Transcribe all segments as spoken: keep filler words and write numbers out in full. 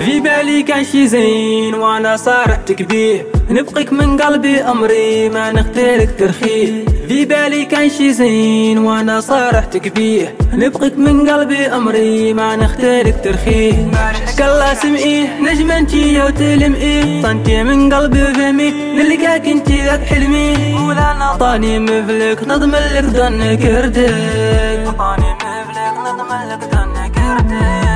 في بالي كان شي زين وانا صارحتك بيه، نبقيك من قلبي امري ما نختارك ترخيه. في بالي كان شي زين وانا صارحتك بيه، نبقيك من قلبي امري ما نختارك ترخيه. كلا سمعيه نجم انتي وتلمئيه، طنتي من قلبي وفهمي نلقاك انتي ذاك حلمي. ولا طاني مفلك نضمن لك ظنك ردك، طاني مفلك نضمن لك ظنك ردك.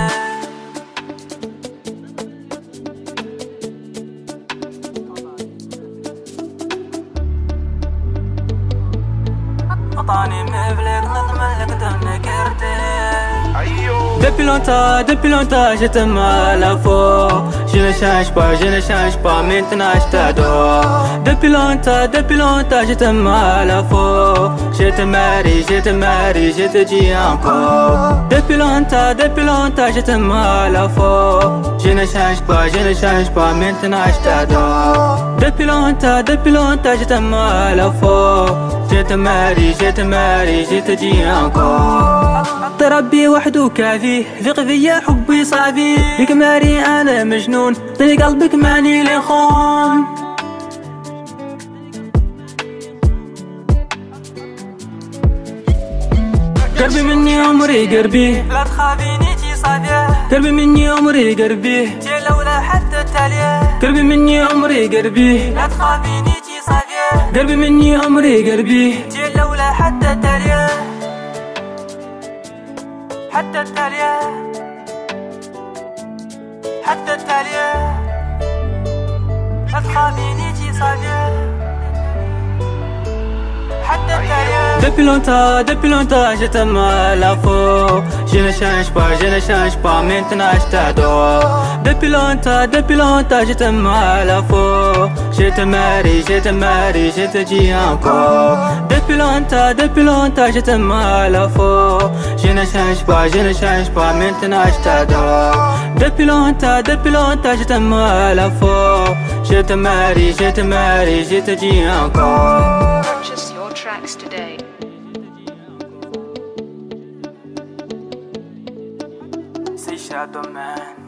طاني مفلك نضمن لك ظنك ردك. Depuis longtemps, depuis longtemps je te mal à faux. Je ne change pas, je ne change pas, maintenant je t'adore. Depuis longtemps, depuis longtemps je te mal à faux. Je te marie, je te marie, je te dis encore. Depuis longtemps, depuis longtemps je te mal à faux. Je ne change pas, je ne change pas, maintenant je t'adore. Depuis longtemps, depuis longtemps je te mal à faux. Je te marie, je te marie, je te dis encore. ربي وحده كافي، ثق فيا حبي صافي، فيك ماري انا مجنون، طني قلبك ماني لي خون. قربي مني عمري قربي، لا تخافيني تي صافية. قربي مني عمري قربي، تي لولا حتى التالية. قربي مني عمري قربي، لا تخافيني تي صافية. قربي مني عمري قربي، تي لولا حتى التالية. حتى التالية، حتى التالية. لا تخافيني تي صافية. حتى التالية. Depuis longtemps, depuis longtemps je te mal à faux. Je ne change pas, je ne change pas, maintenant je t'adore. Depuis longtemps, depuis longtemps je te mal à faux. Je te marie, je te marie, je te dis encore. Depuis longtemps, depuis longtemps je te mal à faux. Je ne change pas, je ne change pas, maintenant je t'adore. Depuis longtemps, depuis longtemps je te mal à faux. Je te marie, je te marie, je te dis encore. Purchase your tracks today. C'est Shadow Man.